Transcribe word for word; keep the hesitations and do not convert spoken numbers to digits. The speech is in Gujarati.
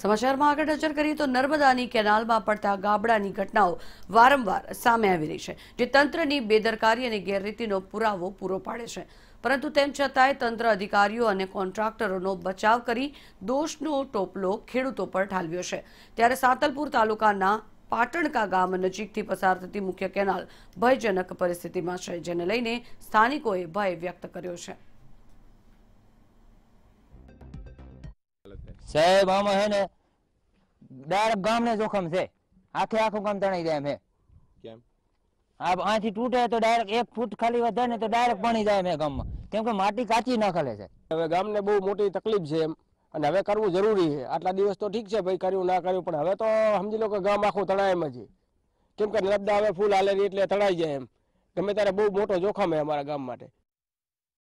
સમાચારમાં આગળ નજર કરીએ તો નર્મદાની કેનાલમાં પડતા ગાબડાની ઘટનાઓ વારંવાર સામે આવી રહી છે, જે તંત્રની બેદરકારી અને ગેરરીતિનો પુરાવો પૂરો પાડે છે. પરંતુ તેમ છતાંય તંત્ર અધિકારીઓ અને કોન્ટ્રાક્ટરોનો બચાવ કરી દોષનો ટોપલો ખેડૂતો પર ઠાલવ્યો છે. ત્યારે સાંતલપુર તાલુકાના પાટણકા ગામ નજીકથી પસાર થતી મુખ્ય કેનાલ ભયજનક પરિસ્થિતિમાં છે, જેને લઈને સ્થાનિકોએ ભય વ્યક્ત કર્યો છે. સાહેબ આમાં હે ને ડાયરેક્ટ ગામ ને જોખમ છે, આખે આખું ગામ તણાઈ જાય એમ હે. કેમ? આ અહીંથી તૂટે તો ડાયરેક્ટ એક ફૂટ ખાલી વધે ને તો ડાયરેક્ટ પાણી જાય એમ ગામમાં, કેમ કે માટી કાચી નાખેલે છે. હવે ગામને બહુ મોટી તકલીફ છે એમ, અને હવે કરવું જરૂરી છે. આટલા દિવસ તો ઠીક છે ભાઈ, કર્યું ના કર્યું, પણ હવે તો સમજી લો કે ગામ આખું તણાય એમ છે, કેમ કે નર્મદા હવે ફૂલ હાલે એટલે તણાઈ જાય એમ. ગમે ત્યારે બહુ મોટો જોખમ છે અમારા ગામ માટે.